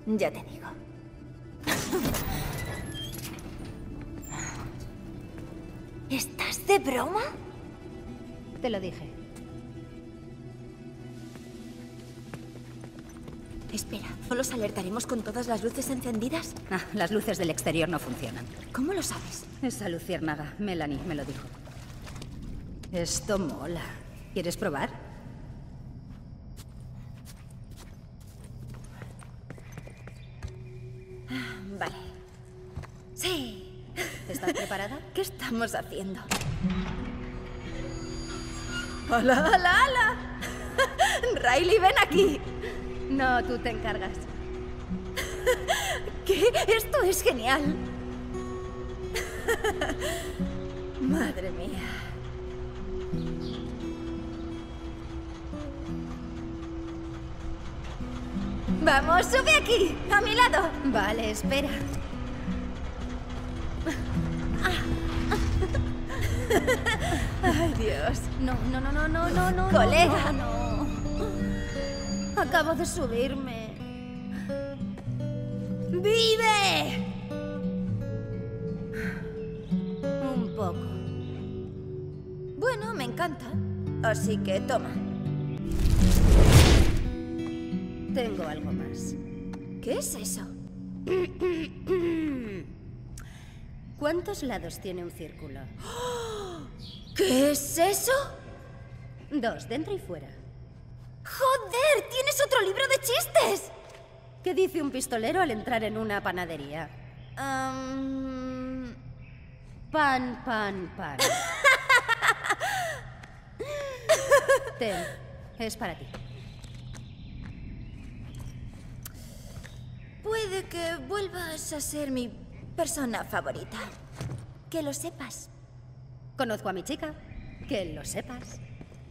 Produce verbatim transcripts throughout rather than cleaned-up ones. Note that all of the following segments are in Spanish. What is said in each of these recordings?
Ya te digo. ¿Estás de broma? Te lo dije. Espera, ¿no los alertaremos con todas las luces encendidas? Ah, las luces del exterior no funcionan. ¿Cómo lo sabes? Esa luciérnaga, Melanie, me lo dijo. Esto mola. ¿Quieres probar? Vale. Sí. ¿Estás preparada? ¿Qué estamos haciendo? ¡Hola, hola, hola! Riley, ven aquí. No, tú te encargas. ¿Qué? Esto es genial. Madre mía. Vamos, sube aquí, a mi lado. Vale, espera. Ay, Dios. No, no, no, no, no, no, no. Colega. No, no. Acabo de subirme. ¡Vive! Un poco. Bueno, me encanta. Así que toma. Tengo algo más. ¿Qué es eso? ¿Cuántos lados tiene un círculo? ¿Qué es eso? Dos, dentro y fuera. ¡Joder! ¡Tienes otro libro de chistes! ¿Qué dice un pistolero al entrar en una panadería? Um... Pan, pan, pan. Ten, es para ti. Puede que vuelvas a ser mi persona favorita. Que lo sepas. Conozco a mi chica. Que lo sepas.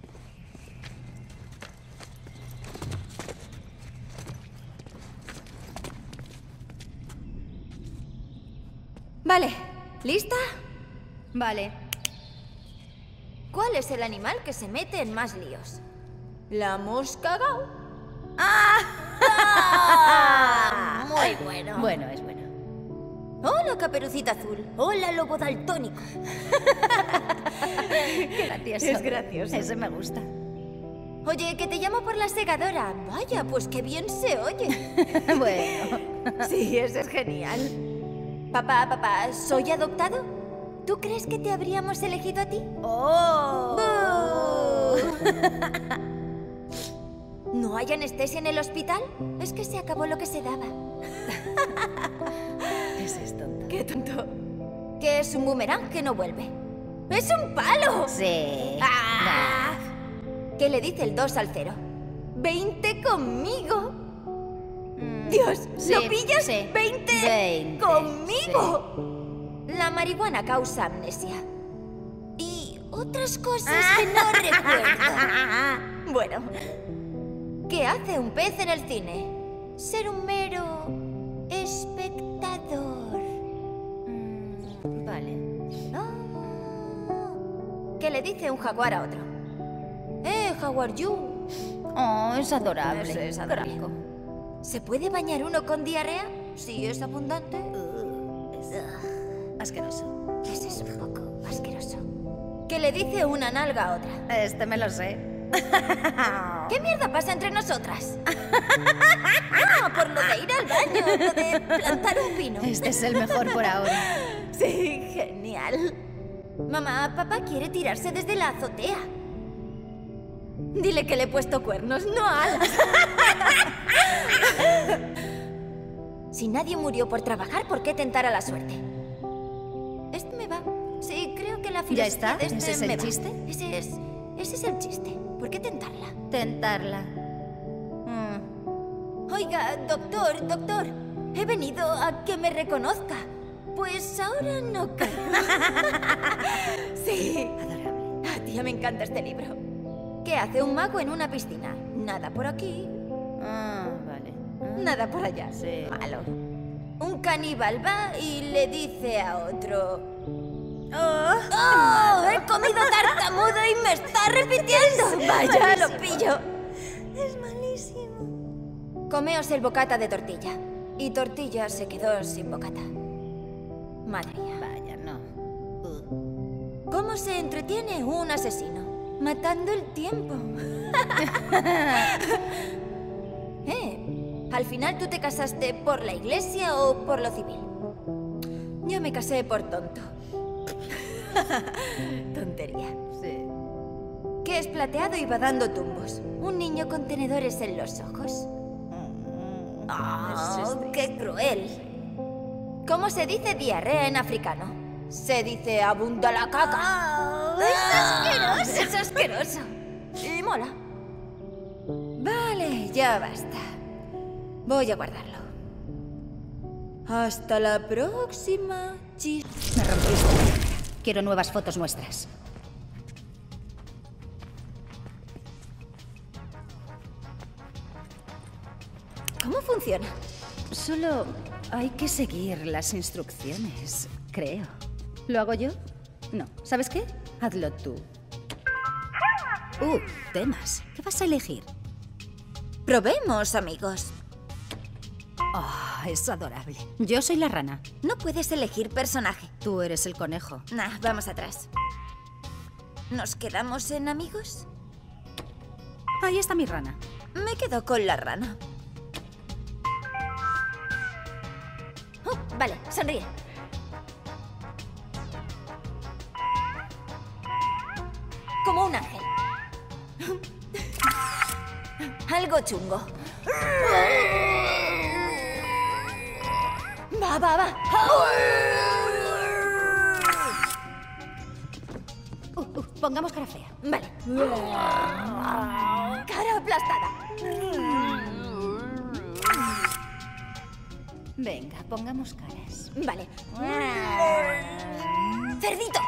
Vale, ¿lista? Vale. ¿Cuál es el animal que se mete en más líos? ¿La mosca gao? ¡Ah! ¡Ah! Muy bueno. Bueno, es bueno. Hola, Caperucita Azul. Hola, lobo daltónico. Qué gracioso. Es gracioso. Ese me gusta. Oye, que te llamo por la segadora. Vaya, pues qué bien se oye. Bueno. Sí, eso es genial. Papá, papá, ¿soy adoptado? ¿Tú crees que te habríamos elegido a ti? ¡Oh! ¿No hay anestesia en el hospital? Es que se acabó lo que se daba. Ese es tonto. ¡Qué tonto! ¿Qué es un boomerang que no vuelve? ¡Es un palo! Sí. ¡Ah! ¿Qué le dice el dos al cero? ¡Veinte conmigo! Mm, ¡Dios! sí, ¿Lo pillas? sí. ¡Veinte, Veinte, conmigo! Sí. La marihuana causa amnesia. Y otras cosas que no recuerdo. Bueno, ¿qué hace un pez en el cine? Ser un mero espectador. Mm, vale. Oh. ¿Qué le dice un jaguar a otro? ¡Eh, jaguar you! Oh, es adorable. Eso es adorable. Qué rico. ¿Se puede bañar uno con diarrea? Si es abundante. Asqueroso. Ese es un poco asqueroso. ¿Qué le dice una nalga a otra? Este me lo sé. ¿Qué mierda pasa entre nosotras? Ah, por lo de ir al baño, lo de plantar un pino. Este es el mejor por ahora. Sí, genial. Mamá, papá quiere tirarse desde la azotea. Dile que le he puesto cuernos, no alas. Si nadie murió por trabajar, ¿por qué tentar a la suerte? Este me va. Sí, creo que la filosofía ¿Ya está? de este ¿Ese es el me va. chiste? Ese es, ese es el chiste. ¿Por qué tentarla? Tentarla. Mm. Oiga, doctor, doctor. He venido a que me reconozca. Pues ahora no creo. Sí. Adorable. A tía, me encanta este libro. ¿Qué hace un mago en una piscina? Nada por aquí, Ah, vale. Ah. nada por allá. Sí. Malo. Un caníbal va y le dice a otro... ¡Oh! ¡Oh! ¡He comido tartamudo y me está repitiendo! ¡Vaya, lo pillo! Es malísimo. Comeos el bocata de tortilla. Y Tortilla se quedó sin bocata. Madre mía. Vaya, no. Uh. ¿Cómo se entretiene un asesino? Matando el tiempo. eh, al final tú te casaste por la iglesia o por lo civil. Yo me casé por tonto. Tontería. Sí. Que es plateado y va dando tumbos. Un niño con tenedores en los ojos. ¡Oh, qué cruel! ¿Cómo se dice diarrea en africano? Se dice abunda la caca. ¡Es asqueroso! ¡Es asqueroso! Y mola. Vale, ya basta. Voy a guardarlo. Hasta la próxima, chis... Me rompiste. Quiero nuevas fotos nuestras. ¿Cómo funciona? Solo hay que seguir las instrucciones, creo. ¿Lo hago yo? No. ¿Sabes qué? Hazlo tú. Uh, temas. ¿Qué vas a elegir? Probemos, amigos. Oh, es adorable. Yo soy la rana. No puedes elegir personaje. Tú eres el conejo. Nah, vamos atrás. ¿Nos quedamos en amigos? Ahí está mi rana. Me quedo con la rana. Uh, vale, sonríe. Como un ángel. Algo chungo. Va, va, va. Uh, uh, pongamos cara fea. Vale. Cara aplastada. Venga, pongamos caras. Vale. ¡Cerdito!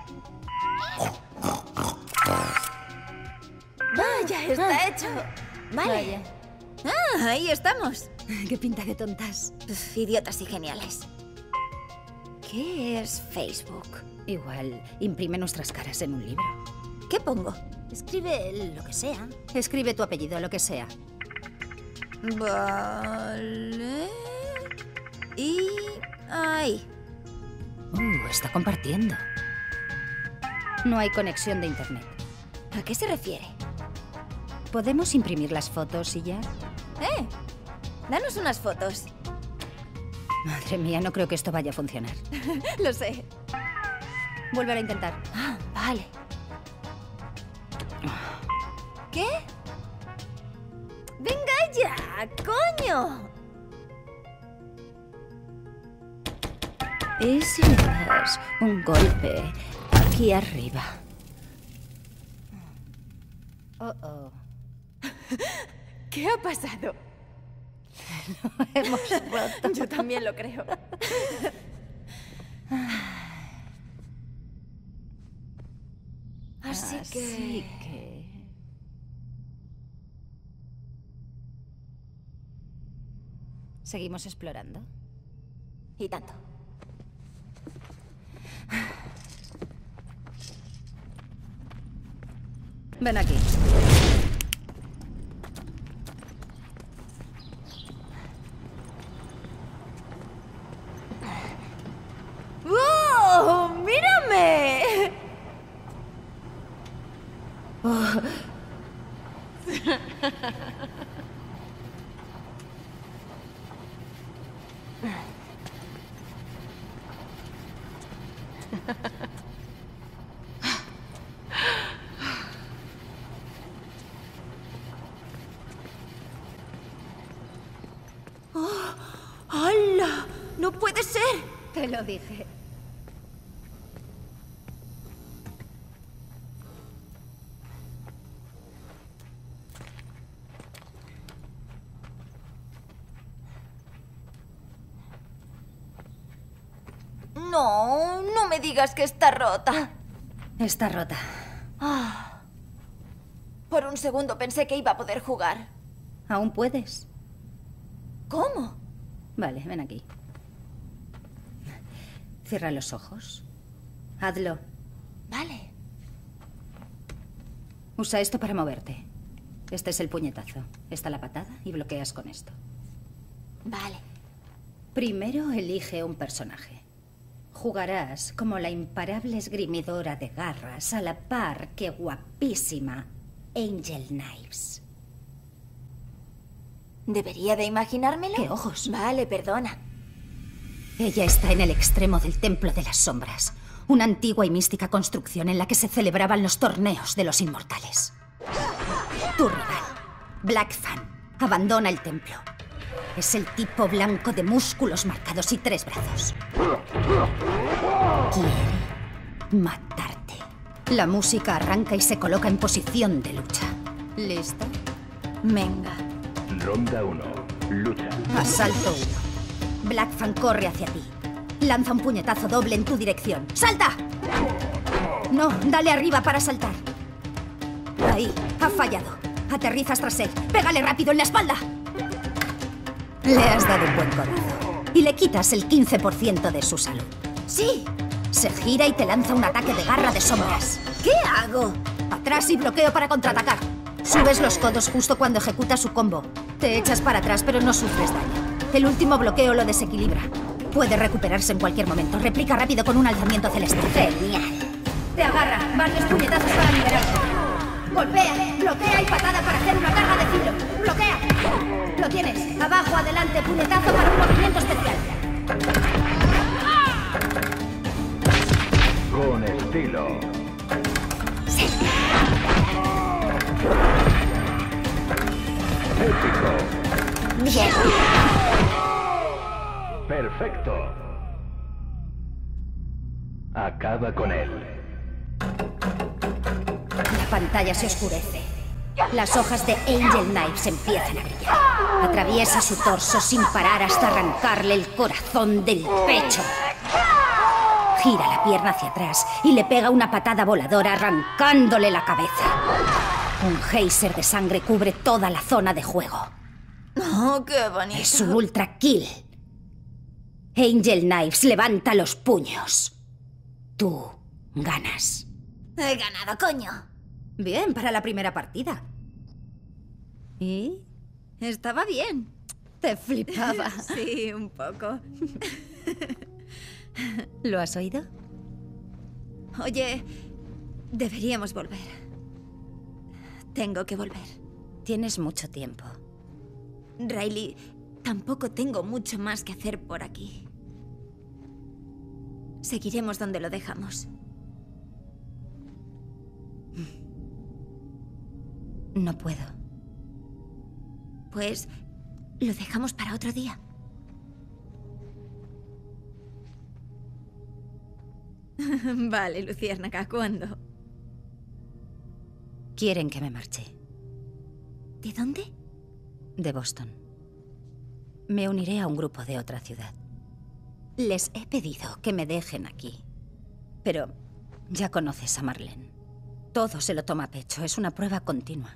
Vaya, está hecho. Vale. Vaya. Ah, ahí estamos. Qué pinta de tontas. Uf, idiotas y geniales. ¿Qué es Facebook? Igual, imprime nuestras caras en un libro. ¿Qué pongo? Escribe lo que sea. Escribe tu apellido, lo que sea. Vale. Y... ahí. Uh, está compartiendo. No hay conexión de internet. ¿A qué se refiere? ¿Podemos imprimir las fotos y ya? Eh, danos unas fotos. Madre mía, no creo que esto vaya a funcionar. Lo sé. Volver a intentar. Ah, vale. ¿Qué? ¡Venga ya, coño! ¿Y si le das un golpe aquí arriba? Oh, oh. ¿Qué ha pasado? No hemos roto. Yo también lo creo. Así, Así que... que... ¿Seguimos explorando? Y tanto. Ven aquí. ¡Wow! ¡Mírame! Oh. ¡Oh! ¡Hala! ¡No puede ser! Te lo dije. No, no me digas que está rota. Está rota. Ah. Por un segundo pensé que iba a poder jugar. ¿Aún puedes? ¿Cómo? Vale, ven aquí. Cierra los ojos. Hazlo. Vale. Usa esto para moverte. Este es el puñetazo. Esta la patada y bloqueas con esto. Vale. Primero elige un personaje. Jugarás como la imparable esgrimidora de garras a la par que guapísima Angel Knives. ¿Debería de imaginármelo? ¿Qué ojos? Vale, perdona. Ella está en el extremo del Templo de las Sombras, una antigua y mística construcción en la que se celebraban los torneos de los inmortales. Tu rival, Black Fan, abandona el templo. Es el tipo blanco de músculos marcados y tres brazos. Quiere matarte. La música arranca y se coloca en posición de lucha. ¿Lista? Venga. Ronda uno. Lucha. Asalto uno. Black Fan corre hacia ti. Lanza un puñetazo doble en tu dirección. ¡Salta! No, dale arriba para saltar. Ahí, ha fallado. Aterrizas tras él. Pégale rápido en la espalda. Le has dado un buen codazo. Y le quitas el quince por ciento de su salud. ¡Sí! Se gira y te lanza un ataque de garra de sombras. ¿Qué hago? Atrás y bloqueo para contraatacar. Subes los codos justo cuando ejecuta su combo. Te echas para atrás, pero no sufres daño. El último bloqueo lo desequilibra. Puede recuperarse en cualquier momento. Replica rápido con un alzamiento celeste. Genial. Te agarra. Varios puñetazos para liberarte. Golpea, bloquea y patada para hacer una carga de filo. Bloquea. Lo tienes. Abajo, adelante, puñetazo para un movimiento especial. Con estilo. Sí. Épico. Bien. Perfecto. Acaba con él. La pantalla se oscurece. Las hojas de Angel Knives empiezan a brillar. Atraviesa su torso sin parar hasta arrancarle el corazón del pecho. Gira la pierna hacia atrás y le pega una patada voladora arrancándole la cabeza. Un geyser de sangre cubre toda la zona de juego. Oh, qué bonito. Es un ultra kill. Angel Knives levanta los puños. Tú ganas. He ganado, coño. Bien, para la primera partida. ¿Y? Estaba bien. Te flipaba. Sí, un poco. ¿Lo has oído? Oye, deberíamos volver. Tengo que volver. Tienes mucho tiempo. Riley, tampoco tengo mucho más que hacer por aquí. Seguiremos donde lo dejamos. No puedo. Pues lo dejamos para otro día. Vale, Luciérnaga, ¿cuándo? Quieren que me marche. ¿De dónde? De Boston. Me uniré a un grupo de otra ciudad. Les he pedido que me dejen aquí. Pero ya conoces a Marlene. Todo se lo toma a pecho. Es una prueba continua.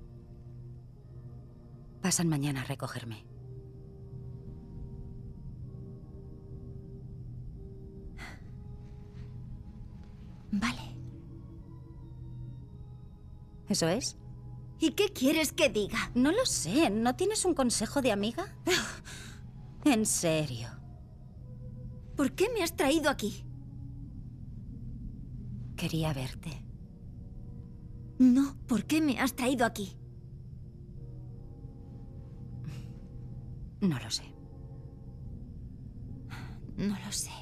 Pasan mañana a recogerme. Vale. ¿Eso es? ¿Y qué quieres que diga? No lo sé. ¿No tienes un consejo de amiga? En serio. ¿Por qué me has traído aquí? Quería verte. No, ¿por qué me has traído aquí? No lo sé. No lo sé.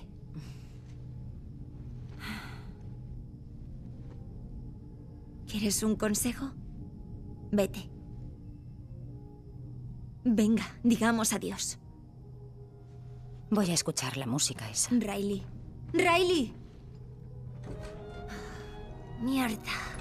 ¿Quieres un consejo? Vete. Venga, digamos adiós. Voy a escuchar la música esa. Riley. ¡Riley! Mierda.